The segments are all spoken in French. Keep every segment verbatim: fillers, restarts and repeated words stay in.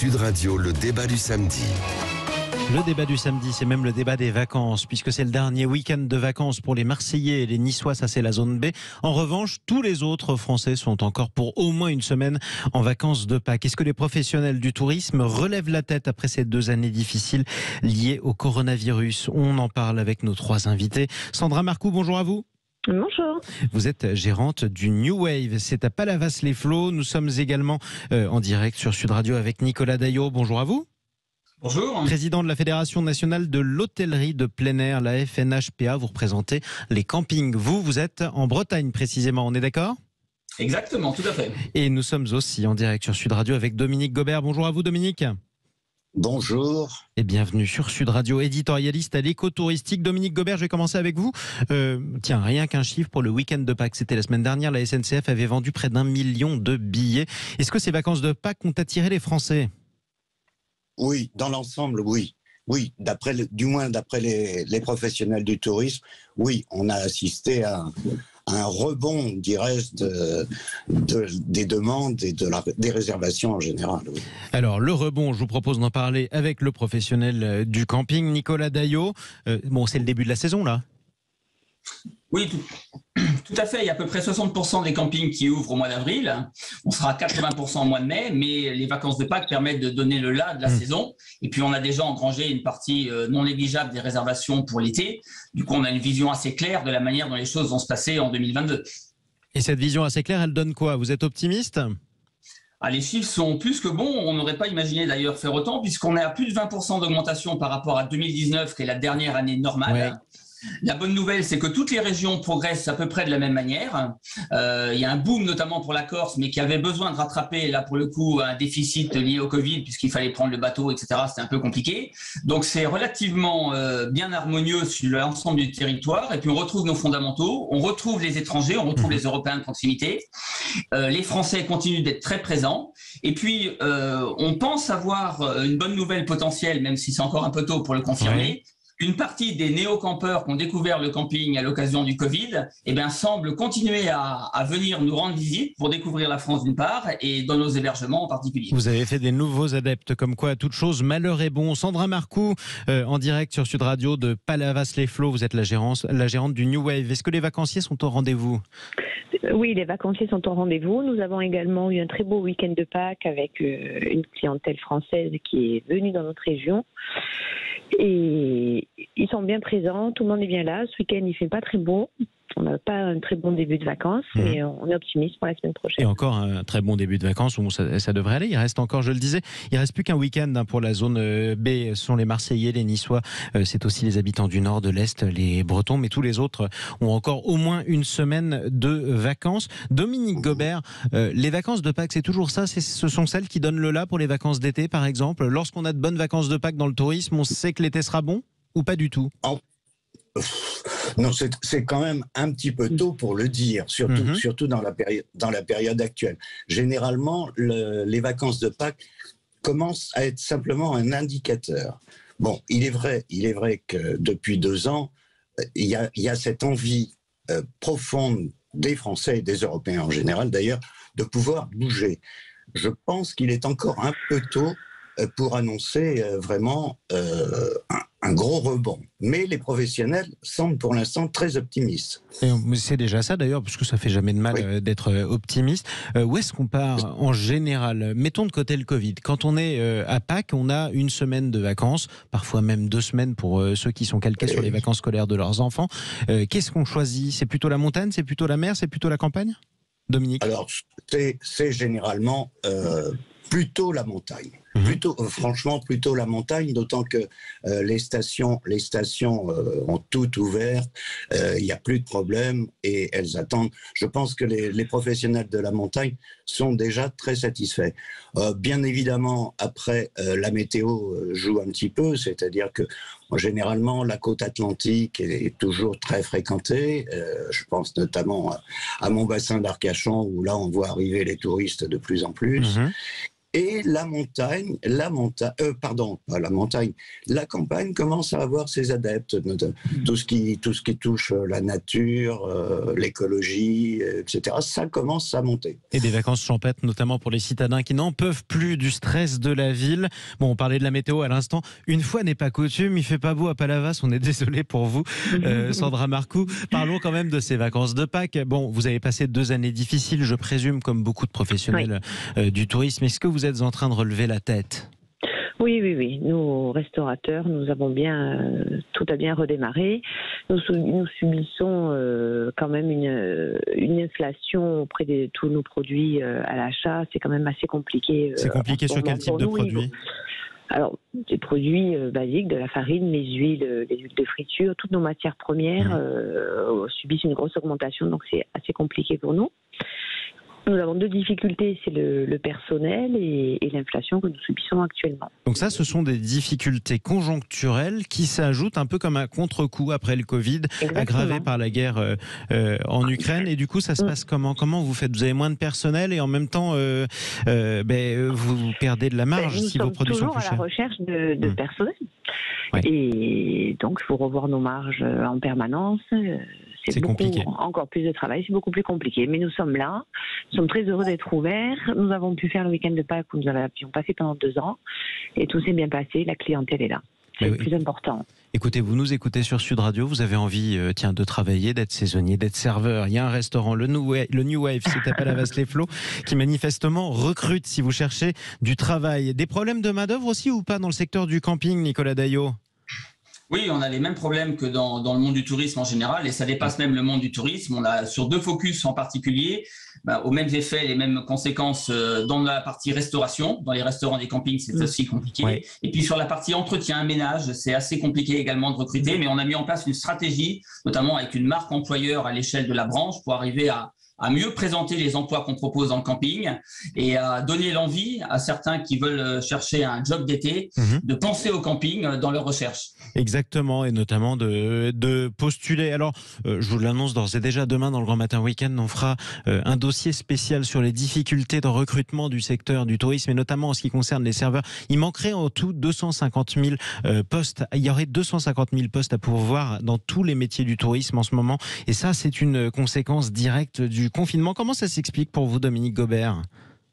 Sud Radio, le débat du samedi. Le débat du samedi, c'est même le débat des vacances, puisque c'est le dernier week-end de vacances pour les Marseillais et les Niçois, ça c'est la zone B. En revanche, tous les autres Français sont encore pour au moins une semaine en vacances de Pâques. Est-ce que les professionnels du tourisme relèvent la tête après ces deux années difficiles liées au coronavirus? On en parle avec nos trois invités. Sandra Marcoux, bonjour à vous. Bonjour. Vous êtes gérante du New Wave, c'est à Palavas-les-Flots. Nous sommes également euh, en direct sur Sud Radio avec Nicolas Daillot. Bonjour à vous. Bonjour. Président de la Fédération nationale de l'hôtellerie de plein air, la F N H P A, vous représentez les campings. Vous, vous êtes en Bretagne précisément, on est d'accord ? Exactement, tout à fait. Et nous sommes aussi en direct sur Sud Radio avec Dominique Gobert. Bonjour à vous Dominique. Bonjour. Et bienvenue sur Sud Radio, éditorialiste à l'écotouristique. Dominique Gobert, je vais commencer avec vous. Euh, tiens, rien qu'un chiffre pour le week-end de Pâques. C'était la semaine dernière, la S N C F avait vendu près d'un million de billets. Est-ce que ces vacances de Pâques ont attiré les Français ? Oui, dans l'ensemble, oui. Oui, d'après le, du moins d'après les, les professionnels du tourisme, oui, on a assisté à, à un rebond, dirais-je, de, de, des demandes et de la, des réservations en général. Oui. Alors, le rebond, je vous propose d'en parler avec le professionnel du camping, Nicolas Daillot. Euh, bon, c'est le début de la saison, là ? Oui, tout, tout à fait. Il y a à peu près soixante pour cent des campings qui ouvrent au mois d'avril. On sera à quatre-vingts pour cent au mois de mai, mais les vacances de Pâques permettent de donner le là de la mmh. saison. Et puis, on a déjà engrangé une partie non négligeable des réservations pour l'été. Du coup, on a une vision assez claire de la manière dont les choses vont se passer en deux mille vingt-deux. Et cette vision assez claire, elle donne quoi ? Vous êtes optimiste ? Ah, les chiffres sont plus que bons. On n'aurait pas imaginé d'ailleurs faire autant, puisqu'on est à plus de vingt pour cent d'augmentation par rapport à deux mille dix-neuf, qui est la dernière année normale. Ouais. La bonne nouvelle, c'est que toutes les régions progressent à peu près de la même manière. Euh, il y a un boom notamment pour la Corse, mais qui avait besoin de rattraper, là pour le coup, un déficit lié au Covid, puisqu'il fallait prendre le bateau, et cetera. C'était un peu compliqué. Donc c'est relativement euh, bien harmonieux sur l'ensemble du territoire. Et puis on retrouve nos fondamentaux, on retrouve les étrangers, on retrouve mmh. les Européens de proximité. Euh, les Français continuent d'être très présents. Et puis euh, on pense avoir une bonne nouvelle potentielle, même si c'est encore un peu tôt pour le confirmer. Oui. Une partie des néo-campeurs qui ont découvert le camping à l'occasion du Covid eh bien, semble continuer à, à venir nous rendre visite pour découvrir la France d'une part et dans nos hébergements en particulier. Vous avez fait des nouveaux adeptes, comme quoi à toute chose, malheur est bon. Sandra Marcoux, euh, en direct sur Sud Radio de Palavas-les-Flots, vous êtes la, gérance, la gérante du New Wave. Est-ce que les vacanciers sont au rendez-vous ? Oui, les vacanciers sont au rendez-vous. Nous avons également eu un très beau week-end de Pâques avec euh, une clientèle française qui est venue dans notre région. Et ils sont bien présents, tout le monde est bien là. Ce week-end, il ne fait pas très beau. On n'a pas un très bon début de vacances, mmh. mais on est optimiste pour la semaine prochaine. Et encore un très bon début de vacances, où ça, ça devrait aller. Il reste encore, je le disais, il ne reste plus qu'un week-end hein, pour la zone B. Ce sont les Marseillais, les Niçois, euh, c'est aussi les habitants du Nord, de l'Est, les Bretons, mais tous les autres ont encore au moins une semaine de vacances. Dominique Gobert, euh, les vacances de Pâques, c'est toujours ça, c'est, ce sont celles qui donnent le là pour les vacances d'été, par exemple. Lorsqu'on a de bonnes vacances de Pâques dans le tourisme, on sait que l'été sera bon ou pas du tout ? Oh. Non, c'est, c'est quand même un petit peu tôt pour le dire, surtout, mmh. surtout dans, la péri- dans la période actuelle. Généralement, le, les vacances de Pâques commencent à être simplement un indicateur. Bon, il est vrai, il est vrai que depuis deux ans, il y a, il y a cette envie euh, profonde des Français et des Européens en général, d'ailleurs, de pouvoir bouger. Je pense qu'il est encore un peu tôt euh, pour annoncer euh, vraiment euh, un un gros rebond. Mais les professionnels semblent pour l'instant très optimistes. Et c'est déjà ça d'ailleurs, parce que ça fait jamais de mal oui. d'être optimiste. Euh, où est-ce qu'on part en général ? Mettons de côté le Covid. Quand on est à Pâques, on a une semaine de vacances, parfois même deux semaines pour ceux qui sont calqués et... sur les vacances scolaires de leurs enfants. Euh, qu'est-ce qu'on choisit ? C'est plutôt la montagne ? C'est plutôt la mer ? C'est plutôt la campagne ? Dominique ? Alors, c'est, c'est généralement euh, plutôt la montagne. Mmh. Plutôt, euh, franchement, plutôt la montagne, d'autant que euh, les stations, les stations euh, ont toutes ouvert, il euh, n'y a plus de problème et elles attendent. Je pense que les, les professionnels de la montagne sont déjà très satisfaits. Euh, bien évidemment, après, euh, la météo joue un petit peu, c'est-à-dire que généralement, la côte atlantique est toujours très fréquentée. Euh, je pense notamment à, à mon bassin d'Arcachon, où là, on voit arriver les touristes de plus en plus. Mmh. Et la montagne, la montagne, euh, pardon, pas la montagne, la campagne commence à avoir ses adeptes. Tout ce qui, tout ce qui touche la nature, euh, l'écologie, et cetera. Ça commence à monter. Et des vacances champêtres, notamment pour les citadins qui n'en peuvent plus du stress de la ville. Bon, on parlait de la météo à l'instant. Une fois n'est pas coutume, il fait pas beau à Palavas. On est désolé pour vous, euh, Sandra Marcou. Parlons quand même de ces vacances de Pâques. Bon, vous avez passé deux années difficiles, je présume, comme beaucoup de professionnels oui. euh, du tourisme. Est-ce que vous Vous êtes en train de relever la tête? Oui, oui, oui. Nous, restaurateurs, nous avons bien, euh, tout a bien redémarré. Nous, nous subissons euh, quand même une, une inflation auprès de tous nos produits euh, à l'achat. C'est quand même assez compliqué. Euh, C'est compliqué sur quel type de nous, produits? Alors, des produits euh, basiques, de la farine, les huiles, les huiles de friture, toutes nos matières premières mmh. euh, subissent une grosse augmentation, donc c'est assez compliqué pour nous. Nous avons deux difficultés, c'est le, le personnel et, et l'inflation que nous subissons actuellement. Donc ça, ce sont des difficultés conjoncturelles qui s'ajoutent un peu comme un contre-coup après le Covid, Exactement. aggravé par la guerre euh, euh, en Ukraine. Et du coup, ça se passe comment? Comment vous faites? Vous avez moins de personnel et en même temps, euh, euh, ben, vous perdez de la marge ben, si vos produits sont plus chers. Nous sommes toujours à la recherche de, de mmh. personnel. Ouais. Et donc, il faut revoir nos marges en permanence. C'est, c'est beaucoup, compliqué. Encore plus de travail, c'est beaucoup plus compliqué. Mais nous sommes là, nous sommes très heureux d'être ouverts. Nous avons pu faire le week-end de Pâques où nous avions passé pendant deux ans. Et tout s'est bien passé, la clientèle est là. C'est oui. le plus important. Écoutez, vous nous écoutez sur Sud Radio, vous avez envie euh, tiens, de travailler, d'être saisonnier, d'être serveur. Il y a un restaurant, le New Wave, le New Wave c'est à Palavas-les-Flots, qui manifestement recrute si vous cherchez du travail. Des problèmes de main-d'œuvre aussi ou pas dans le secteur du camping, Nicolas Daillot? Oui, on a les mêmes problèmes que dans, dans le monde du tourisme en général, et ça dépasse même le monde du tourisme. On a sur deux focus en particulier, bah, aux mêmes effets, les mêmes conséquences euh, dans la partie restauration. Dans les restaurants des campings, c'est mmh. aussi compliqué. Ouais. Et puis sur la partie entretien, ménage, c'est assez compliqué également de recruter, mais on a mis en place une stratégie, notamment avec une marque employeur à l'échelle de la branche, pour arriver à à mieux présenter les emplois qu'on propose dans le camping et à donner l'envie à certains qui veulent chercher un job d'été mmh. de penser au camping dans leur recherche. Exactement, et notamment de, de postuler. Alors, euh, je vous l'annonce d'ores et déjà, demain dans le Grand Matin Week-end, on fera euh, un dossier spécial sur les difficultés de recrutement du secteur du tourisme et notamment en ce qui concerne les serveurs. Il manquerait en tout deux cent cinquante mille euh, postes. Il y aurait deux cent cinquante mille postes à pourvoir dans tous les métiers du tourisme en ce moment. Et ça, c'est une conséquence directe du confinement. Comment ça s'explique pour vous, Dominique Gobert?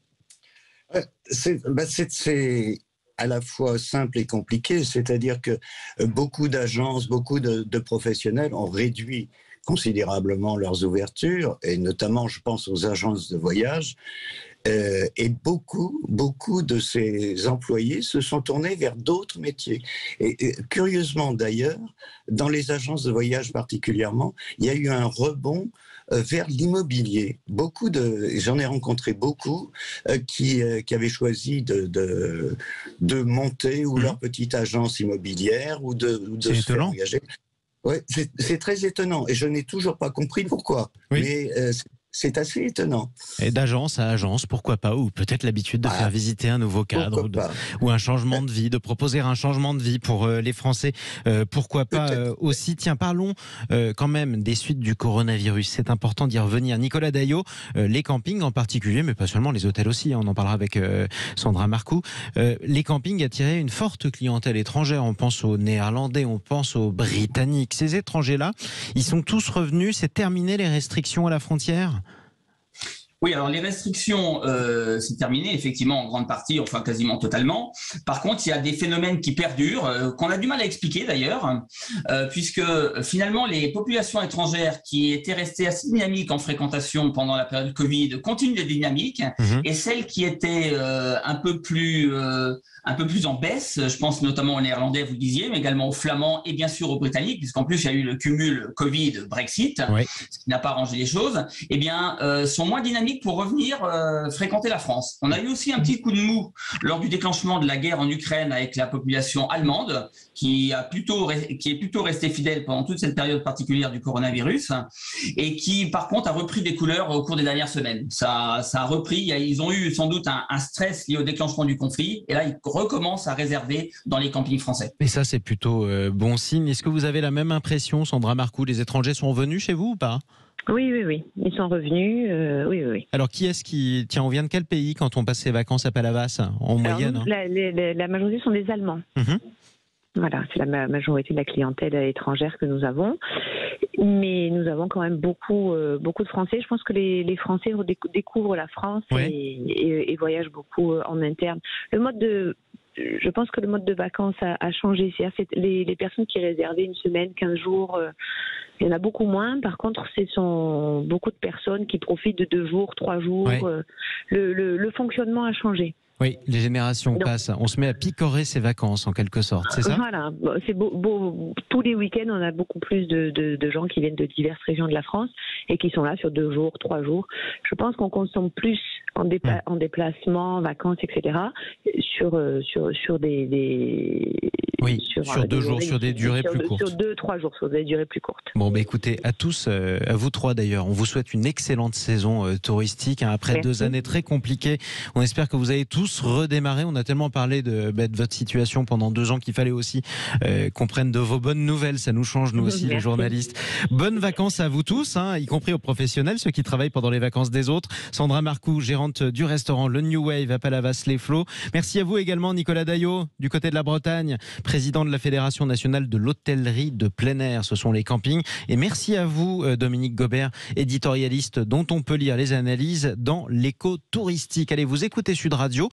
c'est, bah c'est, c'est à la fois simple et compliqué, c'est-à-dire que beaucoup d'agences, beaucoup de, de professionnels ont réduit considérablement leurs ouvertures, et notamment, je pense aux agences de voyage, euh, et beaucoup, beaucoup de ces employés se sont tournés vers d'autres métiers. Et, et curieusement d'ailleurs, dans les agences de voyage particulièrement, il y a eu un rebond vers l'immobilier. Beaucoup de, j'en ai rencontré beaucoup euh, qui, euh, qui avaient choisi de, de, de monter ou mmh. leur petite agence immobilière ou de, ou de se faire engager. Ouais, c'est, c'est très étonnant et je n'ai toujours pas compris pourquoi. Oui. Mais euh, c'est, c'est assez étonnant. Et d'agence à agence, pourquoi pas? Ou peut-être l'habitude de ah, faire visiter un nouveau cadre ou, de, ou un changement de vie, de proposer un changement de vie pour euh, les Français. Euh, pourquoi pas euh, aussi? Tiens, parlons euh, quand même des suites du coronavirus. C'est important d'y revenir. Nicolas Daillot, euh, les campings en particulier, mais pas seulement, les hôtels aussi, hein, on en parlera avec euh, Sandra Marcou. Euh, les campings attiraient une forte clientèle étrangère. On pense aux Néerlandais, on pense aux Britanniques. Ces étrangers-là, ils sont tous revenus. C'est terminé les restrictions à la frontière? Oui, alors les restrictions, euh, c'est terminé effectivement en grande partie, enfin quasiment totalement. Par contre, il y a des phénomènes qui perdurent, euh, qu'on a du mal à expliquer d'ailleurs, euh, puisque finalement les populations étrangères qui étaient restées assez dynamiques en fréquentation pendant la période Covid continuent de dynamique, mmh. et celles qui étaient euh, un peu plus euh, un peu plus en baisse, je pense notamment aux Néerlandais, vous le disiez, mais également aux Flamands et bien sûr aux Britanniques, puisqu'en plus il y a eu le cumul Covid-Brexit, oui. ce qui n'a pas arrangé les choses, eh bien, euh, sont moins dynamiques pour revenir euh, fréquenter la France. On a eu aussi un petit coup de mou lors du déclenchement de la guerre en Ukraine avec la population allemande, qui, a plutôt, qui est plutôt restée fidèle pendant toute cette période particulière du coronavirus, et qui par contre a repris des couleurs au cours des dernières semaines. Ça, ça a repris, ils ont eu sans doute un, un stress lié au déclenchement du conflit, et là ils recommence à réserver dans les campings français. Et ça, c'est plutôt euh, bon signe. Est-ce que vous avez la même impression, Sandra Marcou? Les étrangers sont venus chez vous ou pas? Oui, oui, oui. Ils sont revenus. Euh, oui, oui, oui. Alors, qui est-ce qui... Tiens, on vient de quel pays quand on passe ses vacances à Palavas, en moyenne? Alors, hein la, la, la majorité sont des Allemands. Mmh. Voilà, c'est la majorité de la clientèle étrangère que nous avons. Mais nous avons quand même beaucoup, euh, beaucoup de Français. Je pense que les, les Français découvrent la France ouais. et, et, et voyagent beaucoup en interne. Le mode de... Je pense que le mode de vacances a, a changé. C'est-à-dire les, les personnes qui réservaient une semaine, quinze jours, euh, il y en a beaucoup moins. Par contre, ce sont beaucoup de personnes qui profitent de deux jours, trois jours. Ouais. Euh, le, le, le fonctionnement a changé. Oui, les générations Donc, passent. On se met à picorer ses vacances, en quelque sorte, c'est ça? Voilà. C'est beau, beau, tous les week-ends, on a beaucoup plus de, de, de gens qui viennent de diverses régions de la France et qui sont là sur deux jours, trois jours. Je pense qu'on consomme plus en, dépla- en déplacement, en vacances, et cetera, sur, sur, sur des... des oui, sur, sur deux des jours, sur des durées sur plus de, courtes. Sur deux, trois jours, sur des durées plus courtes. Bon, bah écoutez, à tous, euh, à vous trois d'ailleurs, on vous souhaite une excellente saison euh, touristique. Hein, après Merci. deux années très compliquées, on espère que vous allez tous redémarrer. On a tellement parlé de, bah, de votre situation pendant deux ans qu'il fallait aussi euh, qu'on prenne de vos bonnes nouvelles. Ça nous change, nous aussi, Merci. les journalistes. Bonnes vacances à vous tous, hein, y compris aux professionnels, ceux qui travaillent pendant les vacances des autres. Sandra Marcoux, gérante du restaurant Le New Wave à Palavas-les-Flots. Merci à vous également, Nicolas Daillot, du côté de la Bretagne, président de la Fédération nationale de l'hôtellerie de plein air. Ce sont les campings. Et merci à vous, Dominique Gobert, éditorialiste dont on peut lire les analyses dans l'écho touristique. Allez, vous écoutez Sud Radio.